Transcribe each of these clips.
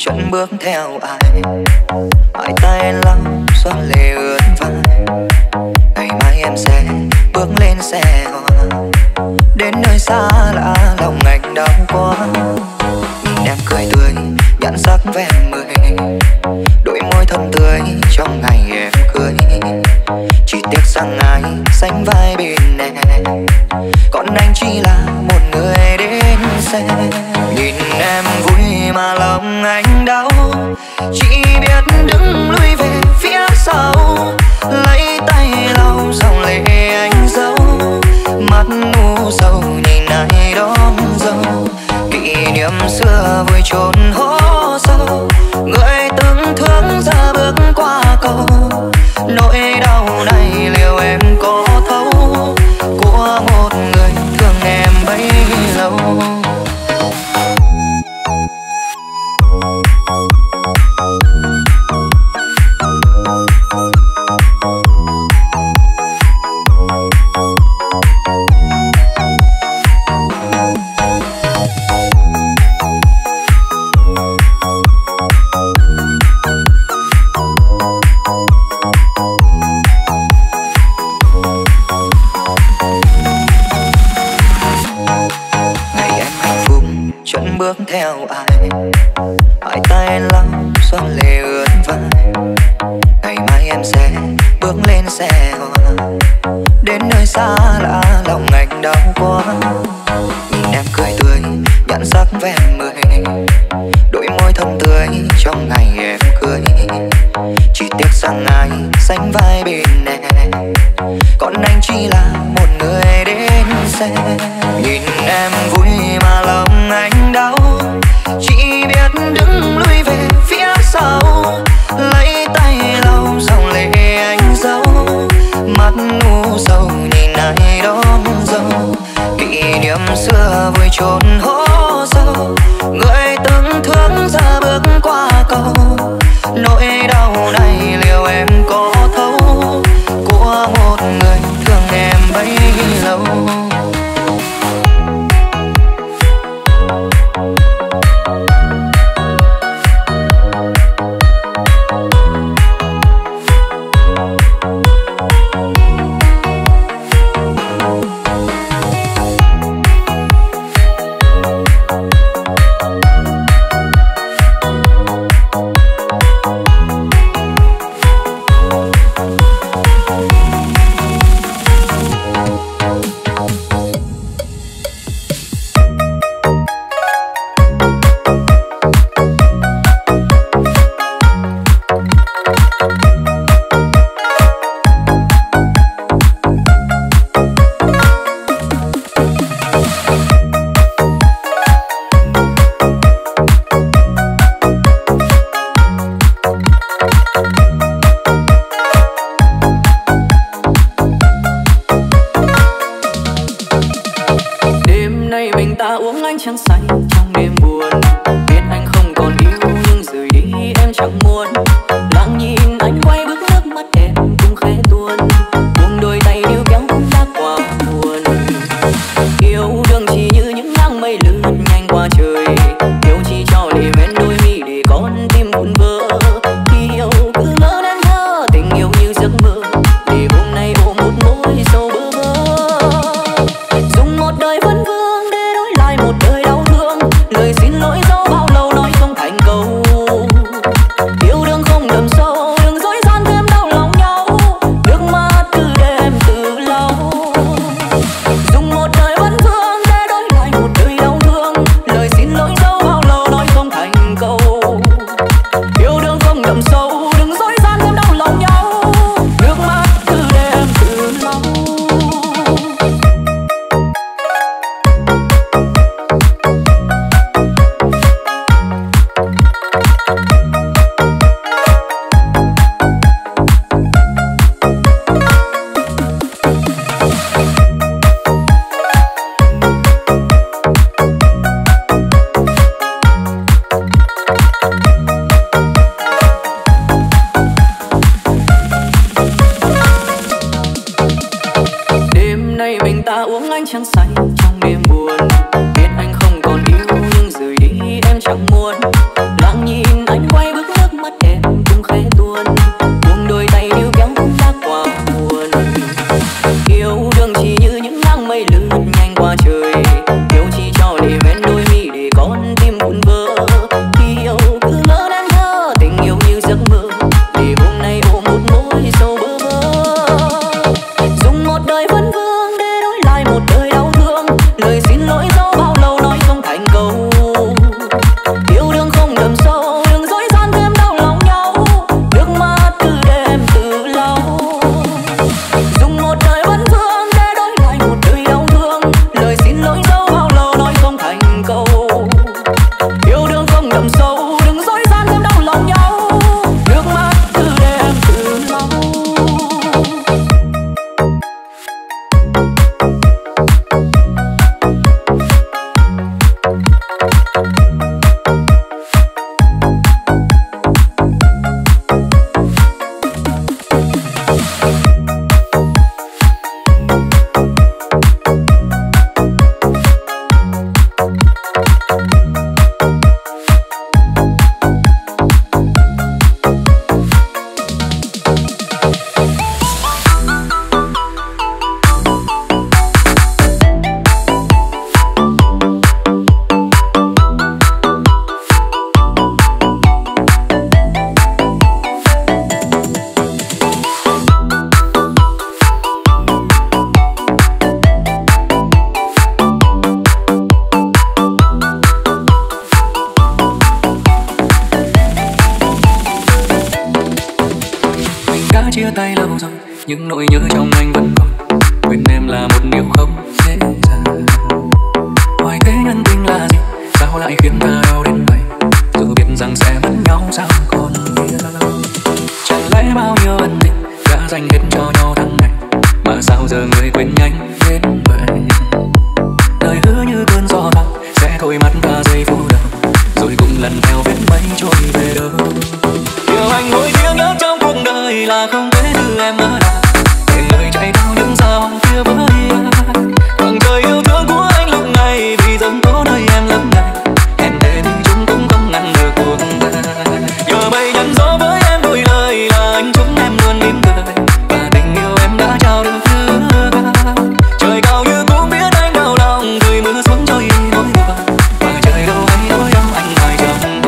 chân bước theo ai, hai tay lau xóa lệ ướt vai. Ngày mai em sẽ bước lên xe hoa, đến nơi xa lạ lòng anh đau quá. Nhìn em cười tươi nhãn sắc ven mười, đôi môi thơm tươi trong ngày em cưới. Chỉ tiếc rằng ai sánh vai bên em, còn anh chỉ là một người đến xe. Nhìn em vui mà lòng anh đau, chỉ biết đứng lui về phía sau, lấy tay lau dòng lệ anh giấu. Mắt u sầu nhìn ai đón dâu, kỷ niệm xưa vùi chôn hố sâu. Người từng thương giờ bước qua cầu, nỗi đau này liệu em có thấu, của một người thương em bấy lâu. Bước theo ai, hai tay lau xóa lệ ướt vai. Ngày mai em sẽ bước lên xe hoa, đến nơi xa lạ lòng anh đau quá. Nhìn em cười tươi nhãn sắc ven mười, đôi môi thơm tươi trong ngày em cưới. Chỉ tiếc rằng ai sánh vai bên em, còn anh chỉ là một người đến xe. Nhìn em vui mà lòng anh đau, chỉ biết đứng lui về phía sau, lấy tay lau dòng lệ anh giấu. Mắt u sầu nhìn ai đón dâu, kỷ niệm xưa vùi chôn hố sâu. vụn vỡ. Khi yêu cứ ngỡ đang thơ, tình yêu như giấc mơ, để hôm nay ôm một mối sâu bơ vơ. Dùng một đời vấn vương để đổi lại một đời đau thương, lời xin lỗi dẫu bao lâu nói không thành câu. Yêu đương không đậm sâu, đừng dối gian thêm đau lòng nhau, nước mắt cứ đêm từ lâu. Dùng một đời vấn vương để đổi lại một đời đau thương, lời xin lỗi dẫu bao lâu nói không thành câu. Yêu đương không đậm sâu, đừng dối gian thêm đau lòng nhau, nước mắt cứ đêm từ lâu. Chia tay lâu rồi nhưng nỗi nhớ trong anh vẫn còn, quên em là một điều không dễ dàng. Hỏi thế nhân tình là gì, sao lại khiến ta đau đến vậy, dù biết rằng sẽ mất nhau sao còn biết. Chẳng lẽ bao nhiêu ân tình đã dành hết cho nhau tháng ngày, mà sao giờ người quên nhanh đến vậy. Lời hứa như cơn gió bão sẽ thôi mắt ta giây phút đầu, rồi cũng lần theo vết mây trôi về đâu. Điều anh nỗi tiếng nhớ trong cuộc đời là không thể đưa em ở lại, để người chạy theo những sao kia với ai. Khoảng trời yêu thương của anh lúc này vì giống có nơi em lắm này, hẹn thề thì chúng cũng không ngăn được cuộc đời. Nhờ bay nhắn gió với em đôi lời là anh chúc em luôn mỉm cười, và tình yêu em đã trao được thứ cao. Trời cao như cũng biết anh đau lòng, gửi mưa xuống trôi nỗi buồn, và trời đâu hay nỗi đau anh ngoài trong đêm.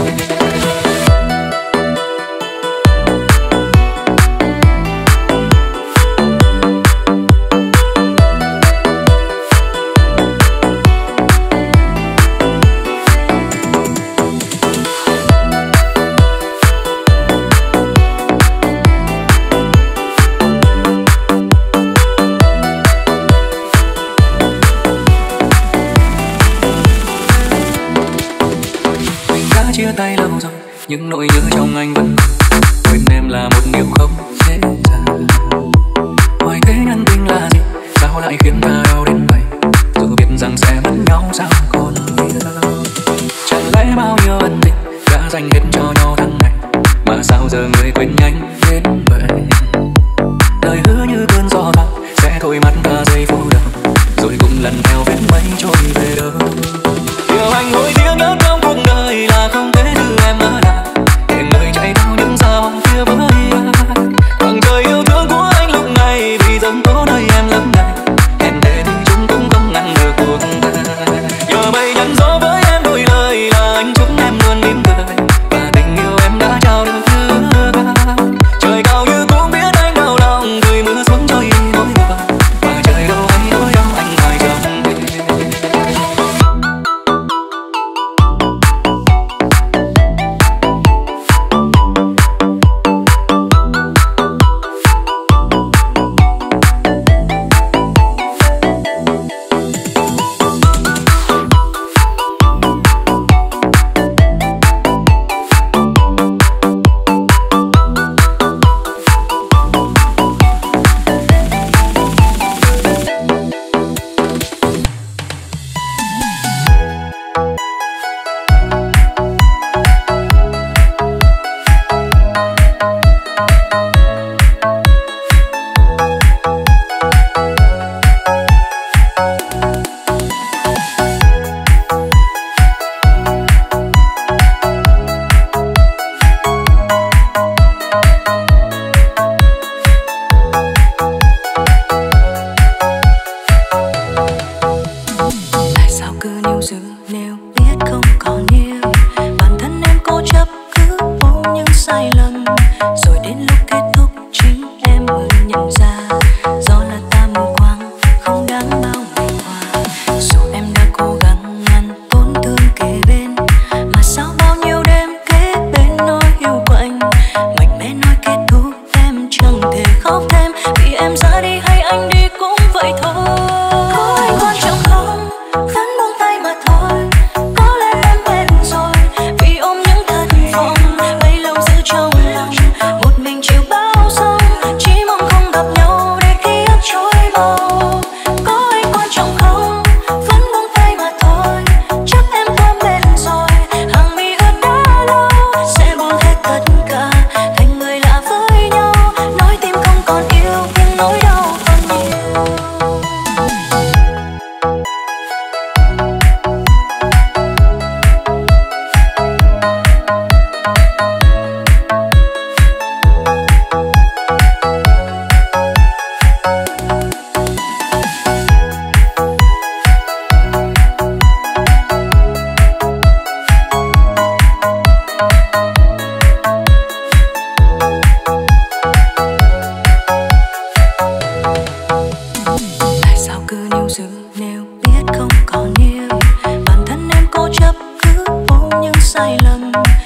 Chia tay lâu rồi nhưng nỗi nhớ trong anh vẫn còn, quên em là một điều không dễ dàng. Hỏi thế nhân tình là gì, sao lại khiến ta đau đến vậy, dù biết rằng sẽ mất nhau sao còn biết. Chẳng lẽ bao nhiêu ân tình đã dành hết cho nhau tháng ngày, mà sao giờ người quên nhanh đến vậy. Lời hứa như cơn gió bão sẽ thôi mắt ta giây phút đầu, rồi cũng lần theo vết mây trôi về đâu. Điều anh nỗi tiếng nhớ trong cuộc đời là không thể đưa em ở lại, để người chạy theo những sao kia với ai. Khoảng trời yêu thương của anh lúc này vì giống có nơi em lắm này, hẹn thề thì chúng cũng không ngăn được cuộc đời. Nhờ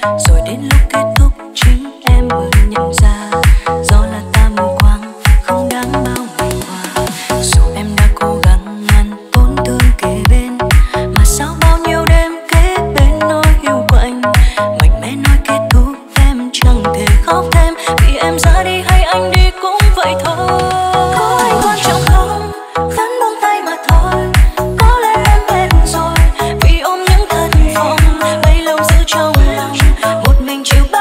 rồi đến lúc kết thúc chính em mới nhận ra do là ta mù quáng không đáng bao ngày qua. Dù em đã cố gắng ngăn tổn thương kề bên, mà sao bao nhiêu đêm kế bên nỗi hiu quạnh, mạnh mẽ nói kết thúc em chẳng thể khóc thêm, vì em ra đi hay anh đi cũng vậy thôi. Có anh quan trọng không? Vẫn buông tay mà thôi. Có lẽ em mệt rồi vì ôm những thất vọng bấy lâu giữ trong lòng, một mình chịu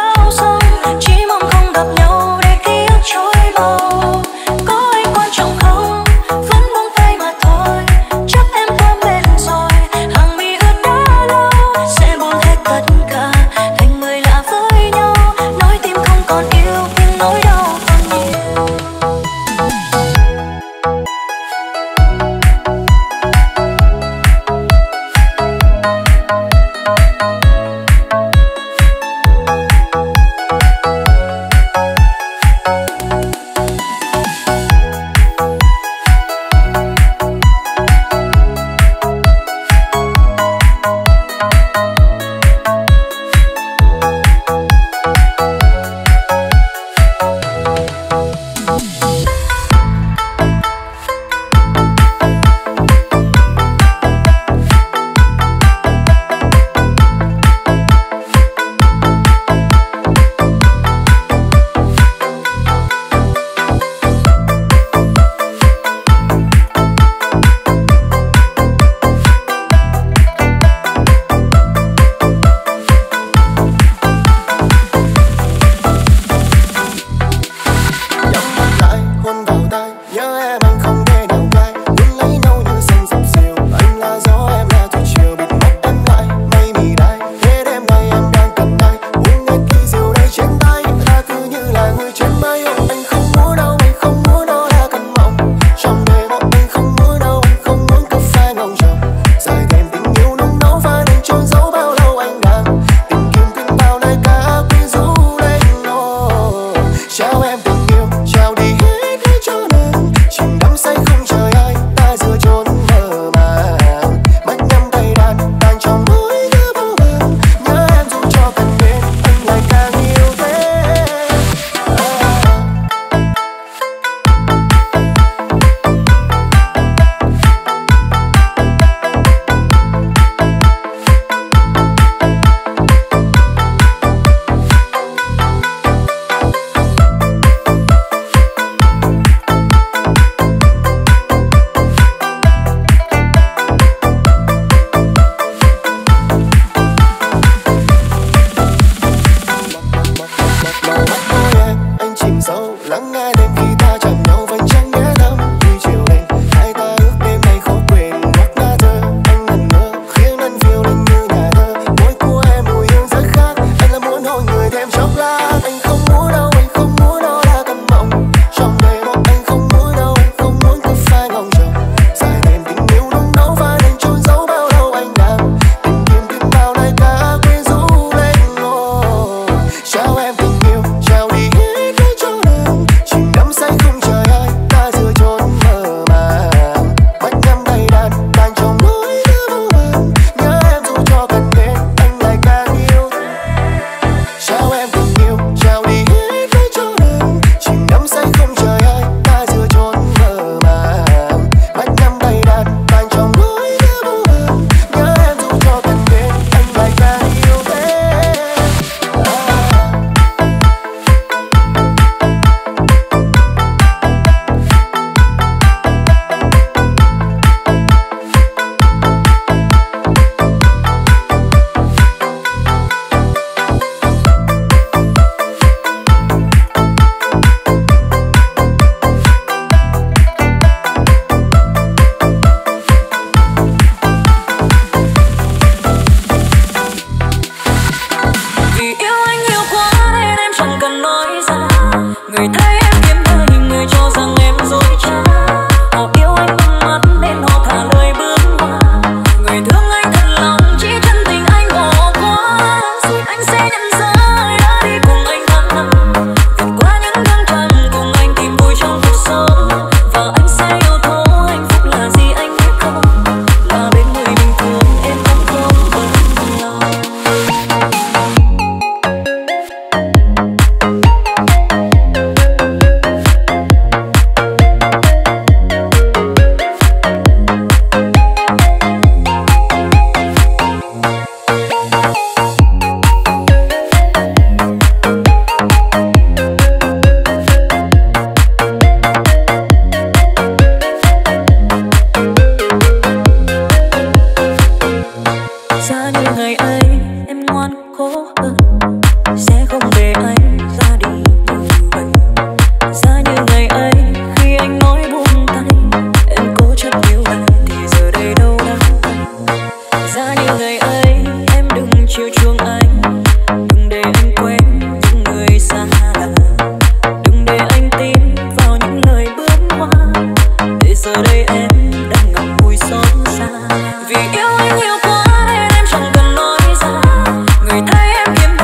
cố hơn, sẽ không để anh ra đi như vậy. Ra như ngày ấy khi anh nói buông tay, em cố chấp như vậy thì giờ đây đâu đang tay. Ra như ngày ấy em đừng chiều chuộng anh, đừng để anh quên những người xa lạ, đừng để anh tin vào những lời bướm hoa, để giờ đây em đang ngậm ngùi xót xa. Vì yêu anh nhiều quá nên em chẳng cần nói ra, người thấy em kiếm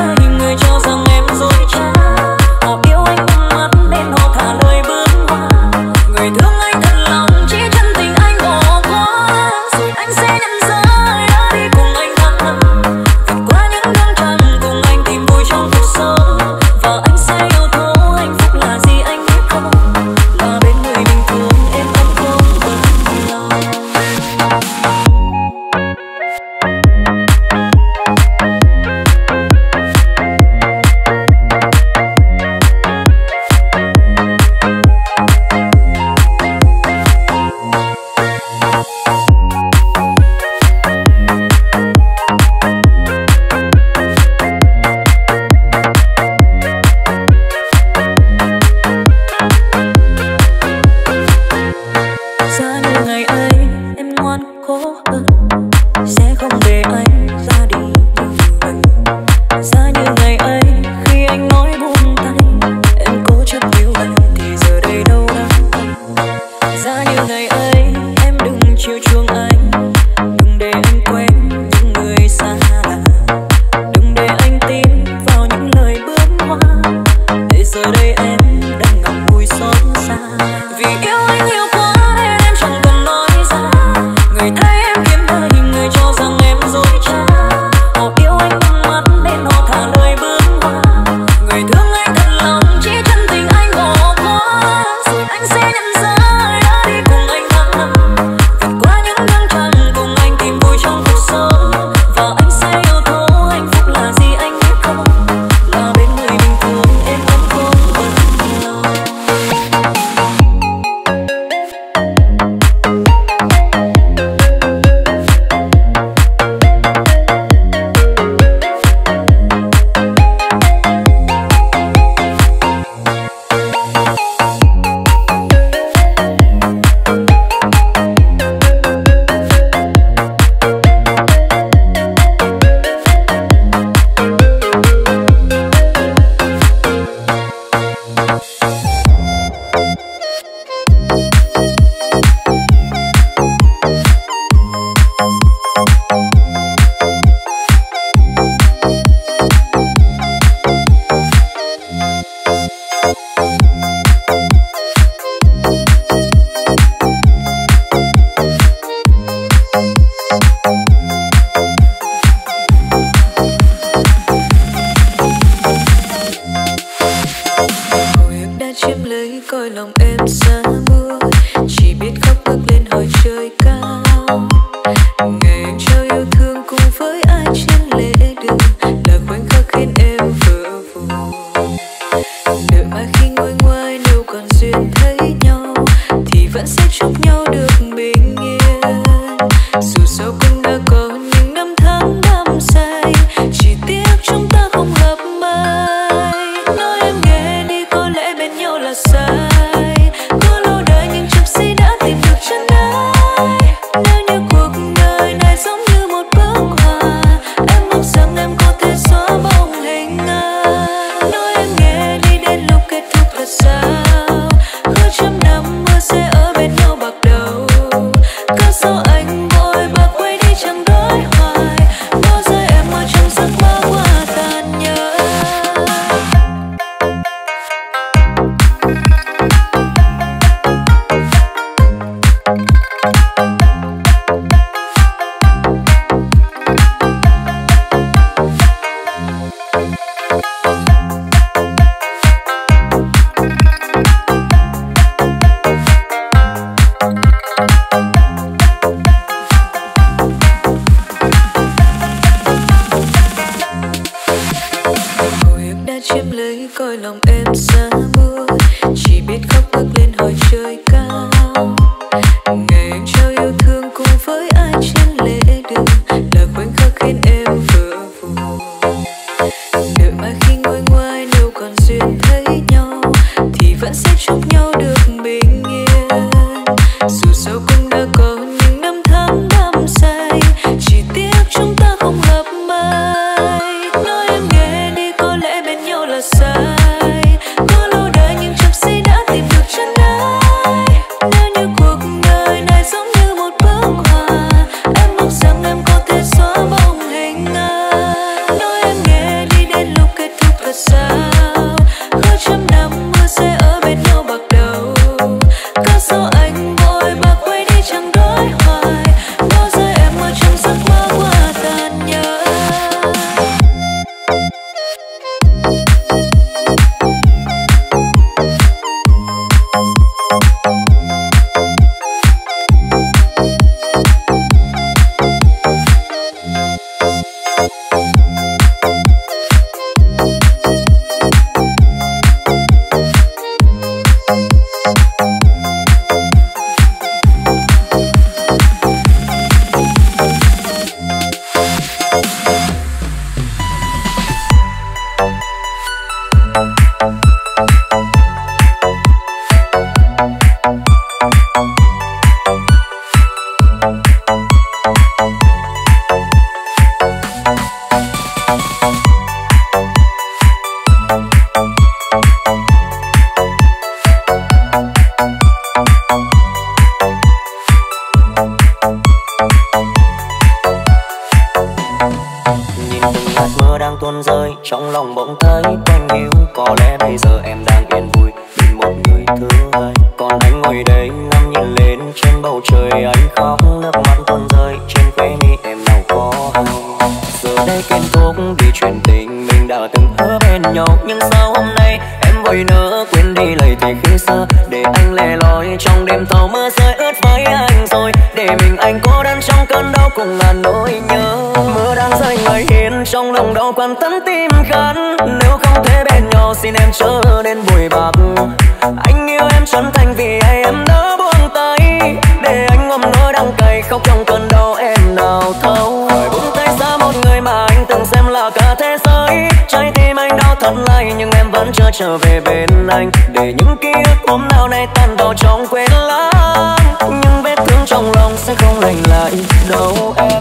hạt mưa đang tuôn rơi, trong lòng bỗng thấy quanh hiu. Có lẽ bây giờ em đang yên vui bên một người thứ hai. Còn anh ngồi đây nằm nhìn lên trên bầu trời, anh khóc nước mắt tuôn rơi trên khóe mi em nào có hay. Giờ đây kết thúc đi chuyện tình mình đã từng hứa bên nhau, nhưng sao hôm nay em vội nỡ quên đi lời thề khi xưa. Để anh lẻ loi trong đêm thâu mưa rơi ướt với anh rồi, để mình anh cô đơn trong cơn đau cùng ngàn nỗi nhớ. Mưa đang rơi ngoài hiên trong lòng đau quặn thắt tim khăn. Nếu không thể bên nhau xin em chớ nên bụi bạc. Anh yêu em chân thành vì ai em đã buông tay, để anh ôm nỗi đắng cay khóc trong cơn đau em nào thấu. Hỏi buông tay xa một người mà anh từng xem là cả thế giới. Trái tim anh đau thật lay nhưng em vẫn chưa trở về bên anh, để những ký ức hôm nào nay tan vào trong quên lãng. Nhưng vết thương trong lòng sẽ không lành lại đâu em.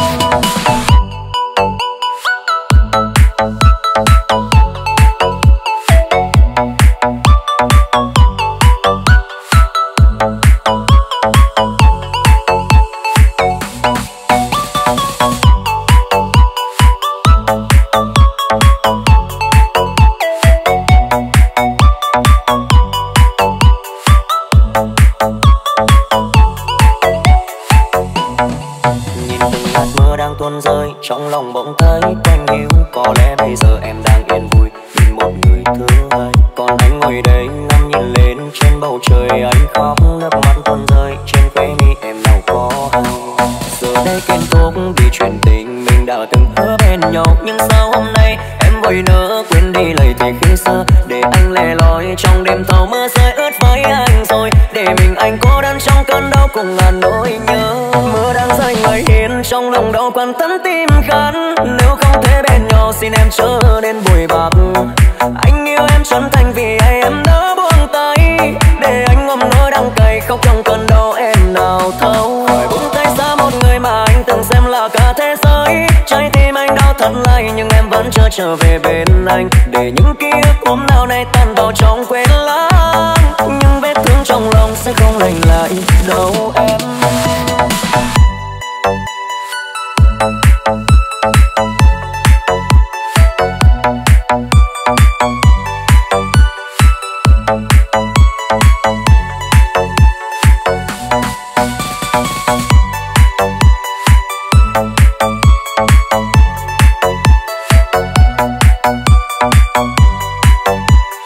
Rơi trong lòng bỗng thấy quanh hiu. Có lẽ bây giờ em đang yên vui bên một người thứ hai. Còn anh ngồi đây nằm nhìn lên trên bầu trời, anh khóc nước mắt tuôn rơi trên khóe mi em nào có hay. Giờ đây kết thúc vì chuyện tình mình đã từng hứa bên nhau, nhưng sao hôm nay em vội nỡ quên đi lời thề khi xưa. Để anh lẻ loi trong đêm thâu mưa rơi ướt với anh rồi, để mình anh cô đơn trong cơn đau cùng ngàn nỗi nhớ. Mưa đang rơi ngoài hiên trong lòng đau quặn thắt tim khăn. Nếu không thể bên nhau xin em chớ nên bụi bạc. Anh yêu em chân thành vì ai em đã buông tay, để anh ôm nỗi đắng cay khóc trong cơn đau em nào thấu. Hỏi buông tay xa một người mà anh từng xem là cả thế giới. Trái tim anh đau thật lay nhưng em vẫn chưa trở về bên anh, để những ký ức hôm nào nay tan vào trong quên lãng. Nhưng vết thương trong lòng sẽ không lành lại đâu em.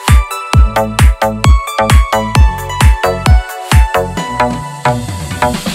Thank you.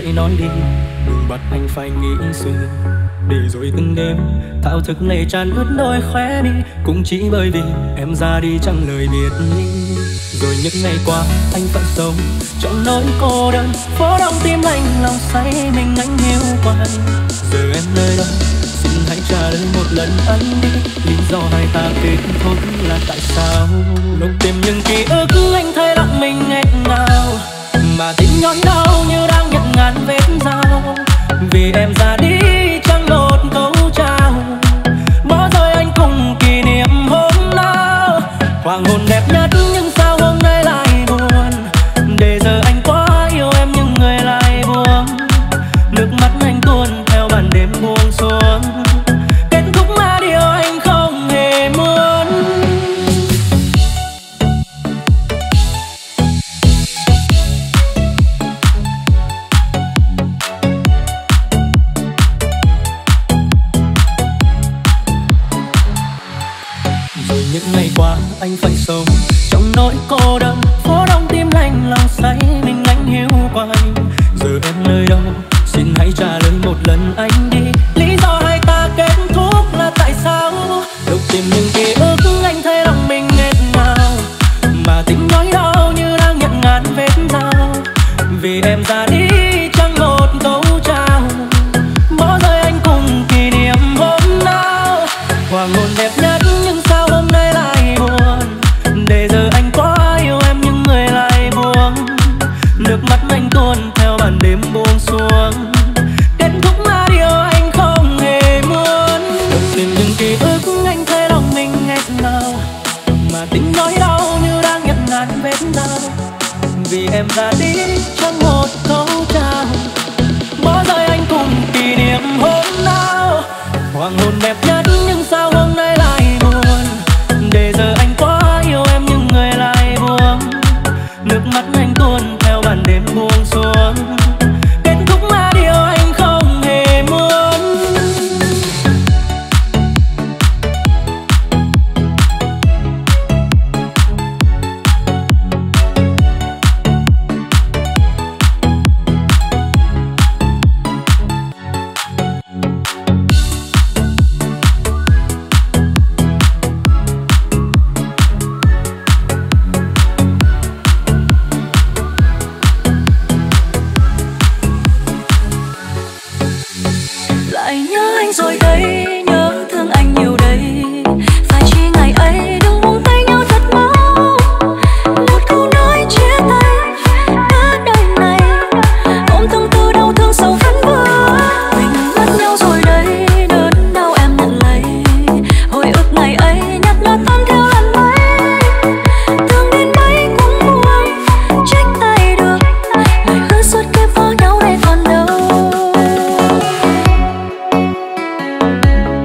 nói đi, đừng bắt anh phải nghĩ suy. Để rồi từng đêm thao thức lệ tràn ướt đôi khóe mi, cũng chỉ bởi vì em ra đi chẳng lời biệt ly. Rồi những ngày qua anh phải sống trong nỗi cô đơn, phố đông tim anh lòng say mình anh hiu quạnh. Giờ em nơi đâu, xin hãy trả lời một lần anh đi, lý do hai ta kết thúc là tại sao? Lúc tìm những ký ức anh thấy lòng mình nghẹn ngào, mà tim nhói đau như đang nhận ngàn vết dao. Vì em ra đi chẳng một câu chào, bỏ rơi anh cùng kỷ niệm hôm nào. Hoàng hôn đẹp nhất nhưng sao hôm nay lại buồn, để giờ anh quá yêu em nhưng người lại buông. Nước mắt anh tuôn theo màn đêm buông xuống, kết thúc là điều anh không hề muốn. Rồi những ngày qua anh phải sống trong nỗi cô đơn, phố đông tim lạnh lòng say mình anh hiu quạnh. Giờ em nơi đâu, xin hãy trả lời một lần anh đi, lý do hai ta kết thúc là tại sao? Lúc tìm những ký ức anh thấy lòng mình nghẹn ngào, mà tim nhói đau như đang nhận ngàn vết dao. Vì em ra đi chẳng một câu chào, bỏ rơi anh cùng kỷ niệm hôm nào. Hoàng hôn đẹp nhất nhưng sao hôm nay lại buồn, để giờ anh quá yêu em nhưng người lại buông. Nước mắt anh tuôn theo màn đêm buông xuống, kết thúc là điều anh không hề muốn. Được tìm những ký ức anh thấy lòng mình nghẹn ngào, mà tim nói đau như đang nhận ngàn vết đau. Vì em ra đi chẳng một câu chào, bỏ rơi anh cùng kỷ niệm hôm nào. Hoàng hôn đẹp nhất nhưng sao hôm nay lại buồn, để giờ anh quá yêu em nhưng người lại buông. Nước mắt anh tuôn theo màn đêm buông xuống, kết thúc là điều anh không hề muốn. Lại nhớ anh rồi đây, nhớ thương anh nhiều đây. Phải chi ngày ấy đừng buông tay nhau thật mau, một câu nói chia tay cả đời này, ôm tâm tư đau thương sầu phân vỡ. Mình mất nhau rồi đây, đớn đau em nhận lấy. Hồi ức ngày ấy nhắc nhở tan theo lần mấy, thương đến mấy cũng buồn trách tay được, lời hứa suốt kiếp với nhau đây còn đâu.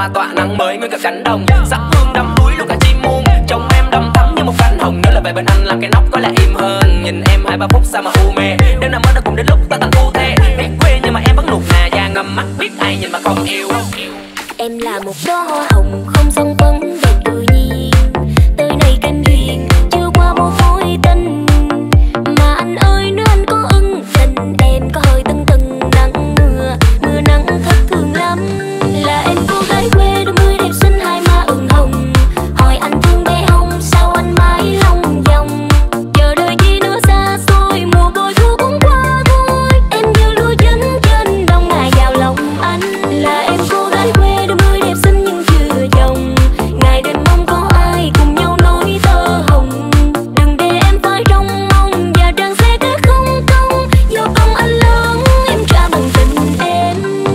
hoa tỏa nắng mới nguyên cả cánh đồng. Sắc hương đắm đuối luôn cả chim muôn, trông em đầm thắm như một cánh hồng. Nếu là về bên anh làm cái nóc có lẽ im hơn. Nhìn em 2-3 phút sao mà u mê, đêm nào mới đã cùng đến lúc ta thành thu thê. Biết quê nhưng mà em vẫn nuột nà da ngâm mắt, biết ai nhìn mà không yêu. Em là một đóa hoa hồng không son phấn đẹp tự nhiên, tới nay canh duyên chưa qua một mối tình. Mà anh ơi nếu anh có ưng tình em có hơi tưng tưng nắng mưa, mưa nắng thất thường lắm. Là em cô gái quê đôi mươi đẹp xinh hai má ửng hồng, hỏi anh thương bé không sao anh mãi lòng vòng. Chờ đợi chi nữa xa xôi mùa bội thu cũng qua thôi, em như lúa chín trên đồng ngài vào lòng anh. Là em cô gái quê đôi mươi đẹp xinh nhưng chưa chồng, ngày đêm mong có ai cùng nhau nối tơ hồng. Đừng để em phải trong mong và trang xe cái không công, do công anh lớn em trả bằng tình em.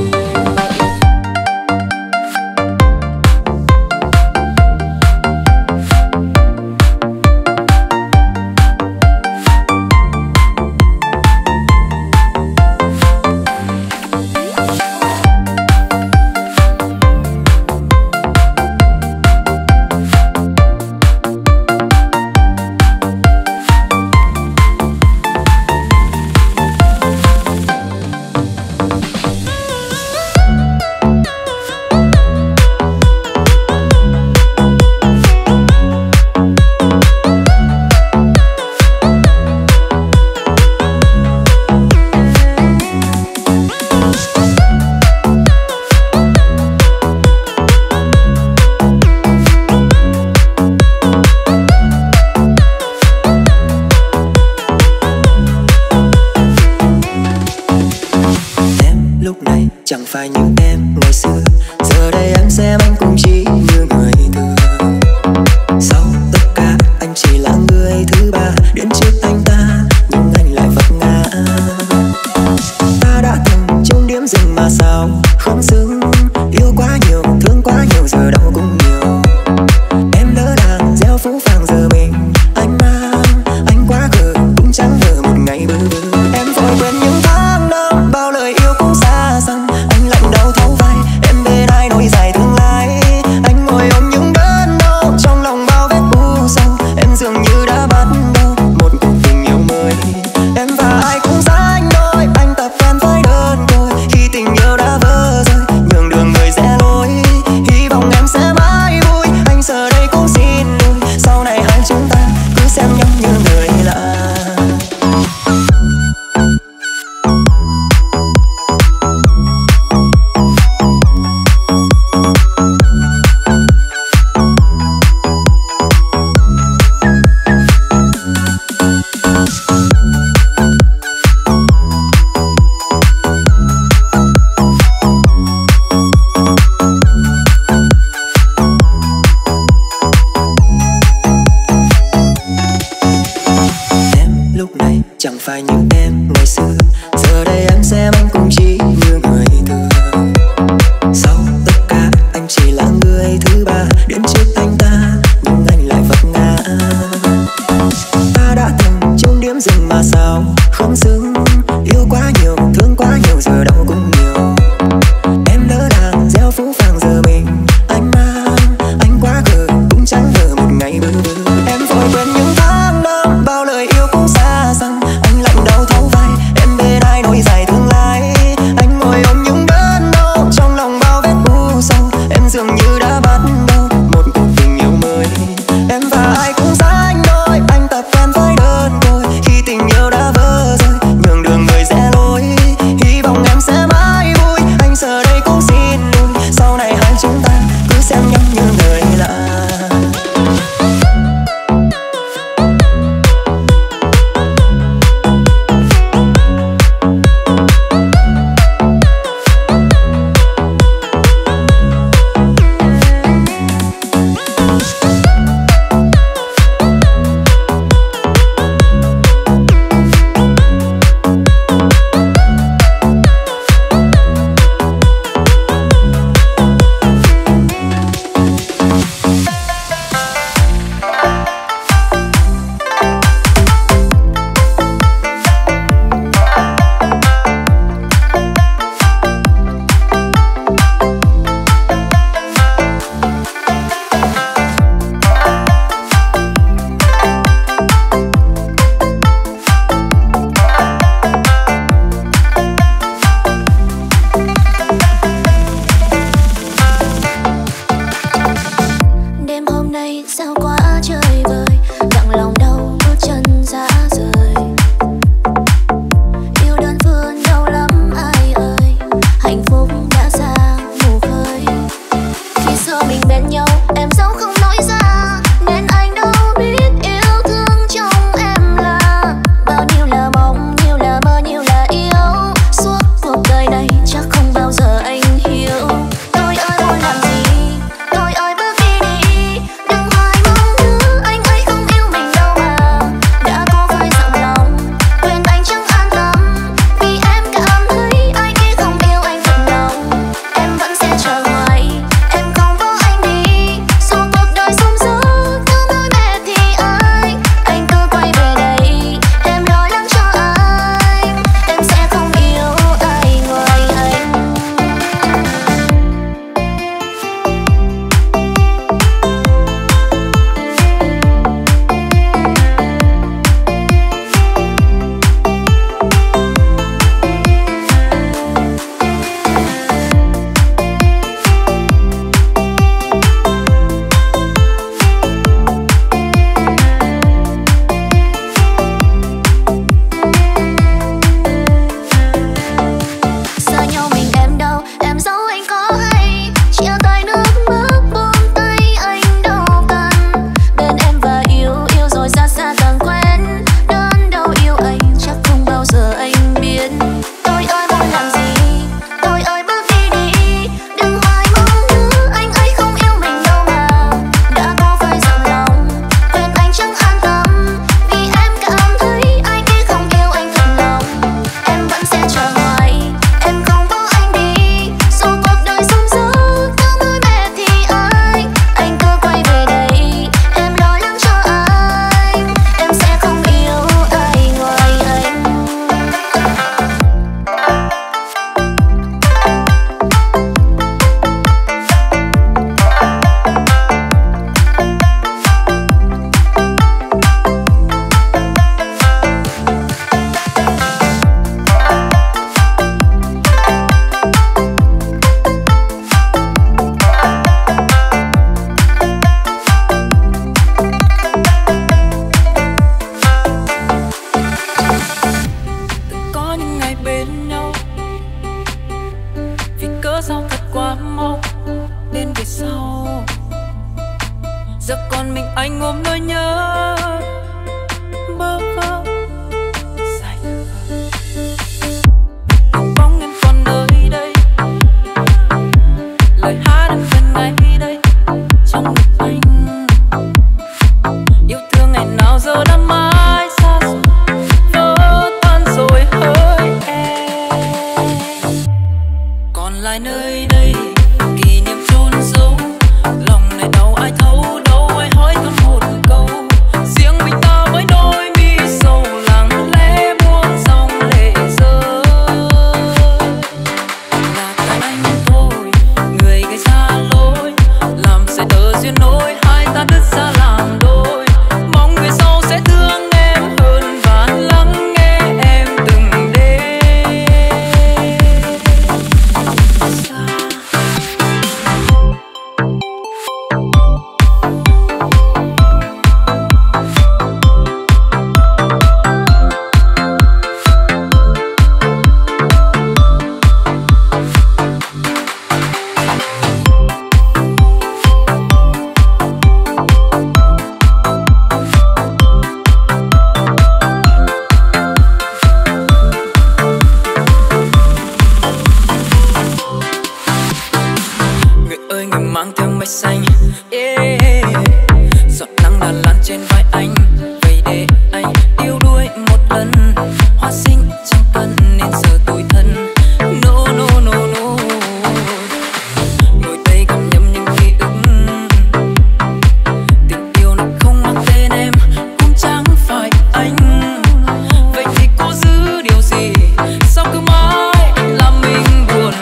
Lúc này chẳng phải như em ngày xưa, giờ đây anh xem anh cũng chỉ như người thường. Sau tất cả anh chỉ là người thứ ba, đến trước anh ta nhưng anh lại vấp ngã. Ta đã từng chung điểm dừng mà sao không xứng, yêu quá nhiều thương quá nhiều giờ đâu cũng nhiều. Em lỡ đàn gieo phũ phàng giờ mình anh mang, anh quá khờ cũng chẳng ngờ một ngày bơ vơ. Em vội quên những tháng năm bao lời yêu cũng xa xăm, anh lạnh đau thấu vai em bên ai nối dài tương lai. Anh ngồi ôm những đớn đau trong lòng bao vết u sâu, em dường như đã bắt đầu một cuộc tình yêu mới. Em và ai cũng sánh đôi, anh tập quen với đơn côi khi tình yêu đã vỡ rơi, nhường đường người rẽ lối. Hy vọng em sẽ mãi vui, anh giờ đây cũng xin lỗi, sau này hai chúng ta cứ xem nhau như người lạ. Lúc này chẳng phải như em ngày xưa, giờ đây anh xem anh cũng chỉ như người thường. Sau tất cả anh chỉ là người thứ ba, đến trước anh ta nhưng anh lại vấp ngã. Ta đã từng chung điểm dừng mà sao không xứng, yêu quá nhiều thương quá nhiều giờ đâu cũng nhiều. Em lỡ đàn gieo phũ phàng giờ mình anh mang, anh quá khờ cũng chẳng ngờ một ngày bơ vơ. Em vội quên những tháng năm bao lời yêu cũng xa xăm, anh lạnh đau quá mau đến về sau. Giờ còn mình anh ôm nỗi nhớ bơ vơ dài dòng. Bóng em còn nơi đây, lời hát em vẫn ngay đây trong ngực anh. Yêu thương ngày nào giờ đã mãi xa rồi, vỡ tan rồi hỡi em. Còn lại nơi đây kỷ niệm chôn giấu, lòng này đau ai thấu đâu ai hỏi thăm một câu. Riêng mình ta với đôi mi sầu lặng lẽ buông dòng lệ rơi. Là tại anh thôi, người gây ra lỗi, làm sẽ đỡ duyên nối hai ta đứt ra làm đôi. Mong người sau sẽ thương em hơn và lắng nghe em từng đêm. Người ơi người mang theo mây xanh, yeah. Giọt nắng đã lan trên vai anh, vậy để anh yêu đuổi một lần. Hoa sinh chẳng cần nên giờ tủi thân, no no no no. Ngồi đây gặm nhấm những ký ức, tình yêu này không mang tên em cũng chẳng phải anh. Vậy thì cô giữ điều gì, sao cứ mãi làm mình buồn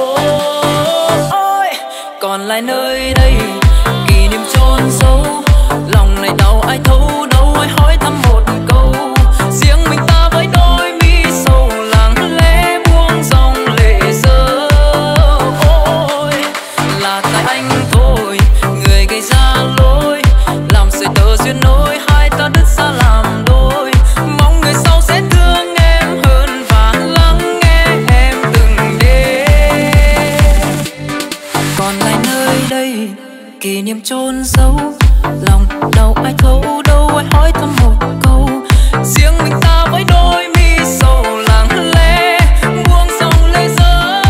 thôi. Còn lại nơi đây kỷ niệm chôn giấu, lòng này đau ai thấu đâu ai hỏi thăm một câu. Riêng mình ta với đôi mi sầu lặng lẽ buông dòng lệ rơi. Ôi là tại anh thôi, người gây ra lỗi, làm sợi tơ duyên nối hai ta đứt ra làm đôi. Mong người sau sẽ thương em hơn và lắng nghe em từng đêm. Còn lại nơi đây kỷ niệm chôn giấu, lòng đau ai thấu đâu ai hỏi thăm một câu. Riêng mình ta với đôi mi sầu lặng lẽ buông dòng lệ rơi.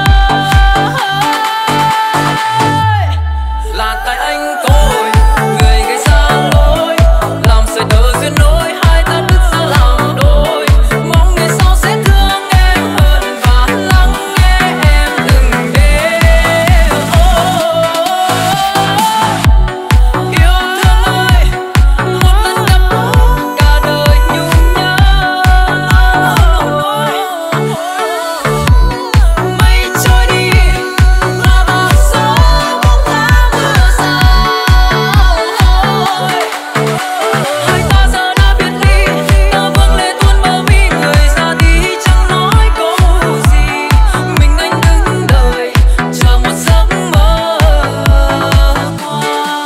Là tại anh thôi, người gây ra lỗi, làm sợi tơ duyên nối hai ta đứt ra làm đôi. Mong người sau sẽ thương em hơn và lắng nghe em từng đêm. Yêu thương ơi, một lần gặp cả đời nhung nhớ. Mây trôi đi là bao gió bóng tháng mưa rào. Hai ta giờ đã biệt ly, ta vương lệ tuôn bờ mi. Người ra đi chẳng nói câu gì, mình anh đứng đợi chờ một giấc mơ qua.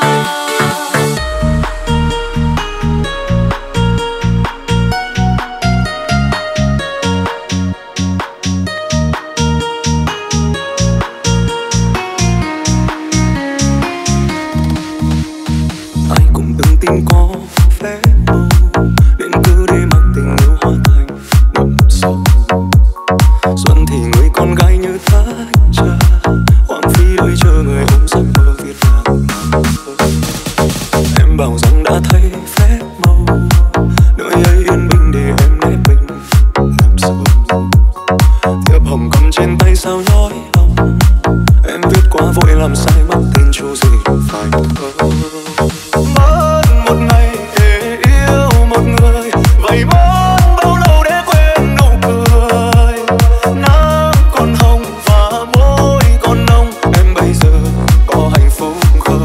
Ai cũng từng tin có phép màu, nên cứ để mặc tình yêu hóa thành ngậm sầu. Xuân thì người con gái như thác trà, hoang phí đợi chờ người ôm giấc mơ viết vàng màu. Em bảo rằng đã thấy phép màu, nơi ấy yên bình để em nếp mình làm sầu. Thiệp hồng cầm trên tay sao nhói lòng, em viết quá vội làm sai mất tên chú gì phải thơ. Mất một ngày để yêu một người, vậy mất bao lâu để quên nụ cười. Nắng còn hồng và môi còn nồng, em bây giờ có hạnh phúc không?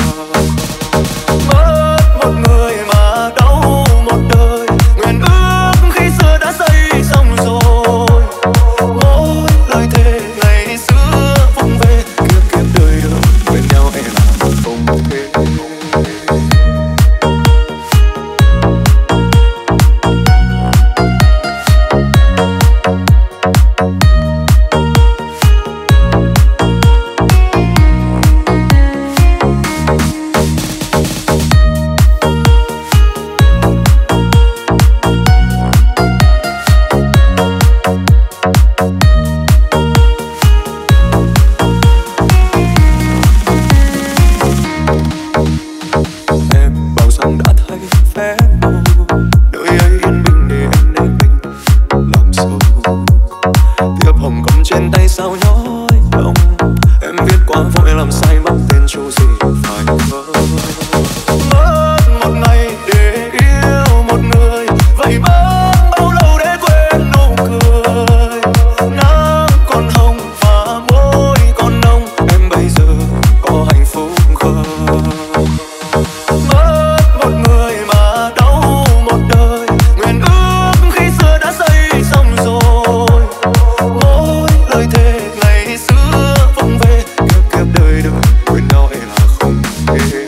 Mất một người mà đau một đời, nguyện ước khi xưa đã xây xong rồi. Mỗi lời thề ngày xưa vụng về, kiếp kiếp đời đời quên nhau em là không thể. tay sao nhói lòng. Em viết quá vội làm sai mất tên chú gì phải không? Mất một ngày để yêu một người, vậy mất bao lâu để quên nụ cười. Nắng còn hồng và môi còn nồng, em bây giờ có hạnh phúc không? Mất một người mà đau một đời, nguyện ước khi xưa đã xây xong rồi. Mỗi lời thề ngày xưa vòng về, kiếp kiếp đời đời quên nhau hay là không thể.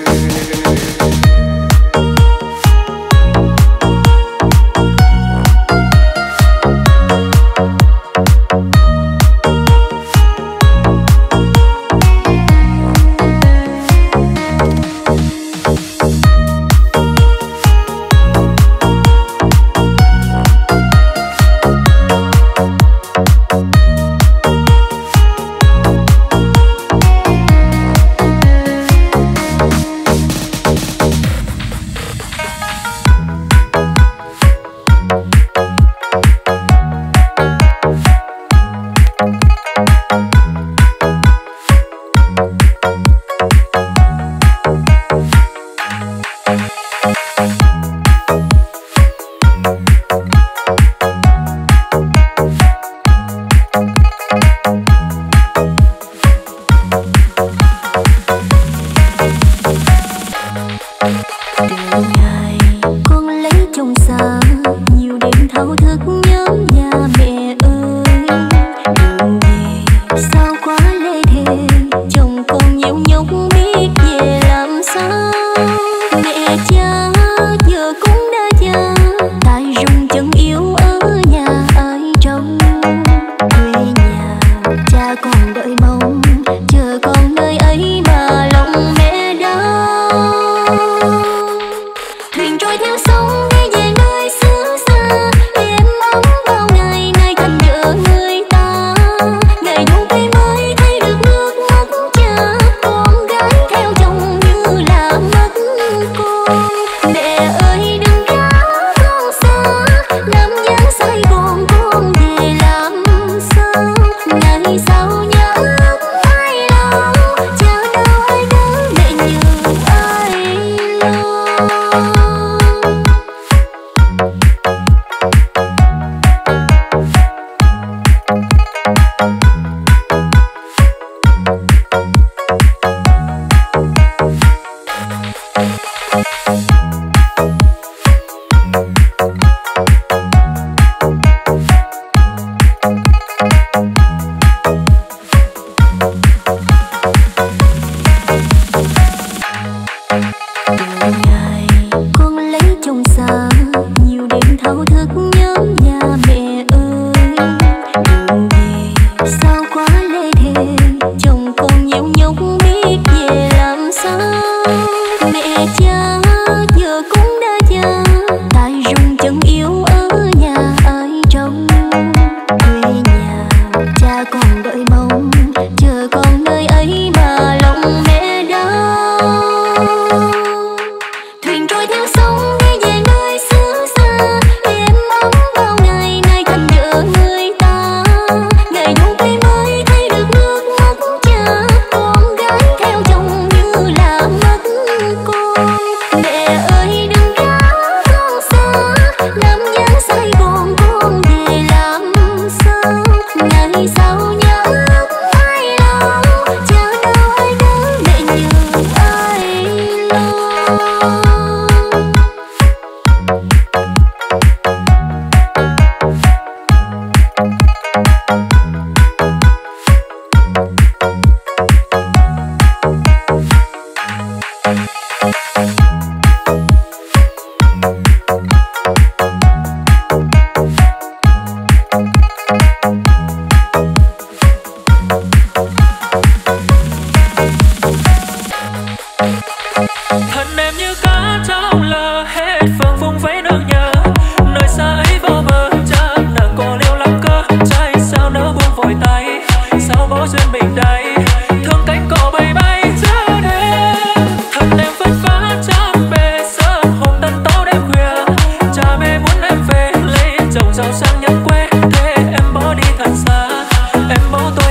giàu sang nhất quê thế em bỏ đi thật xa, em bỏ tôi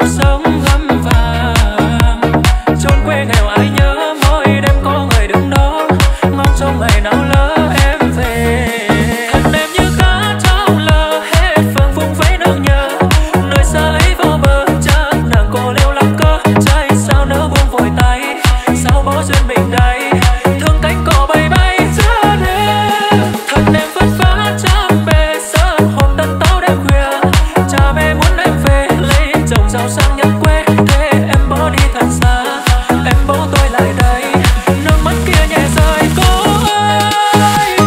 sống gấm vàng. Chốn quê nghèo ai nhớ, mỗi đêm có người đứng đó mong trong ngày nào lỡ em về. Thân em như cá trong lơ hết phường vùng vẫy nương nhớ, nơi xa ấy vào bờ chắc nàng cô liêu lắm cơ. Trái sao nỡ buông vội tay, sao bỏ duyên mình đây, thương cánh cỏ bay bay giữa đêm. Thân em vất vả trong bể sơn hồn tận tấu đêm khuya, cha mẹ muốn em về lấy chồng giàu sang nhất quê. Thế em bỏ đi thật xa, em bỏ tôi lại đây, nước mắt kia nhẹ rơi cô ơi.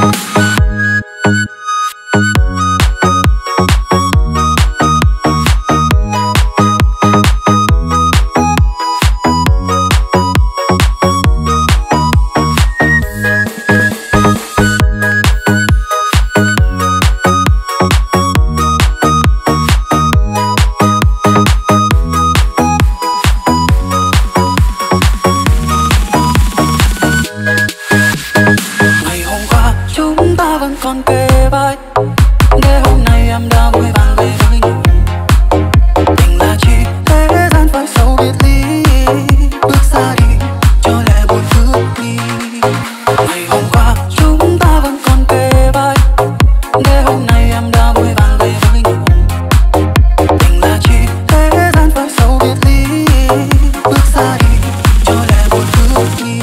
Ngày hôm qua chúng ta vẫn còn kề vai, để hôm nay em đã vội vàng về với nhau. Tình là chi thế gian phải sâu biệt ly, bước xa đi cho lẽ buồn bước đi. Ngày hôm qua chúng ta vẫn còn kề vai, để hôm nay em đã vội vàng về với nhau. Tình là chi thế gian phải sâu biệt ly, bước xa đi cho lẽ buồn bước đi.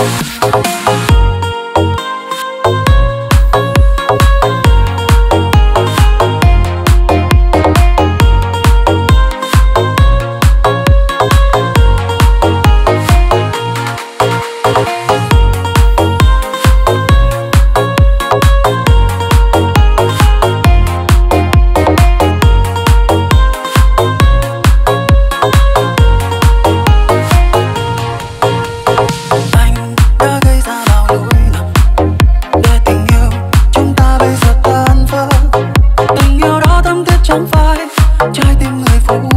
Anh đã gây ra bao lỗi lầm để tình yêu chúng ta bây giờ tan vỡ. Tình yêu đó thấm thiết chẳng phai trái tim người phụ